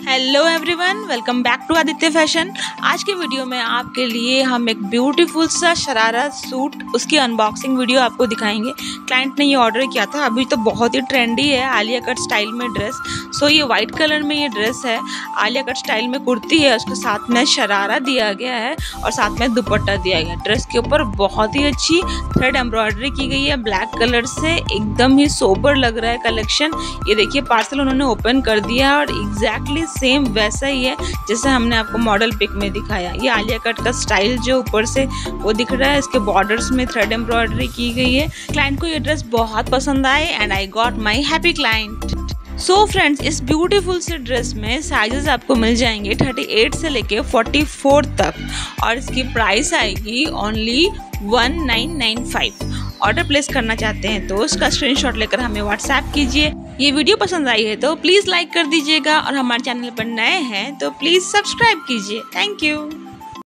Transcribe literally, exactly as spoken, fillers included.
Hello everyone, welcome back to Aditya fashion. आज के video में आपके लिए हम एक ब्यूटीफुल सा शरारा सूट उसकी अनबॉक्सिंग वीडियो आपको दिखाएंगे। क्लाइंट ने ये ऑर्डर किया था, अभी तो बहुत ही ट्रेंडी है आलिया कट स्टाइल में ड्रेस। सो ये वाइट कलर में ये ड्रेस है, आलिया कट स्टाइल में कुर्ती है, उसके साथ में शरारा दिया गया है और साथ में दुपट्टा दिया गया है। ड्रेस के ऊपर बहुत ही अच्छी थ्रेड एम्ब्रॉयडरी की गई है ब्लैक कलर से, एकदम ही सोबर लग रहा है कलेक्शन। ये देखिए पार्सल उन्होंने ओपन कर दिया और एग्जैक्टली सेम वैसा ही है जैसे हमने आपको मॉडल पिक में दिखाया। ये आलिया कट का स्टाइल जो ऊपर से वो दिख रहा है, इसके बॉर्डर्स में थ्रेड एम्ब्रॉयडरी की गई है। क्लाइंट को ये ड्रेस बहुत पसंद आए and I got my happy client. So friends, इस ब्यूटीफुल से ड्रेस में साइजेस आपको मिल जाएंगे अड़तीस से लेके चौवालीस तक और इसकी प्राइस आएगी only one nine nine five. Order place करना चाहते हैं तो उसका स्क्रीनशॉट लेकर हमें व्हाट्सएप कीजिए। ये वीडियो पसंद आई है तो प्लीज़ लाइक कर दीजिएगा और हमारे चैनल पर नए हैं तो प्लीज़ सब्सक्राइब कीजिए। Thank you.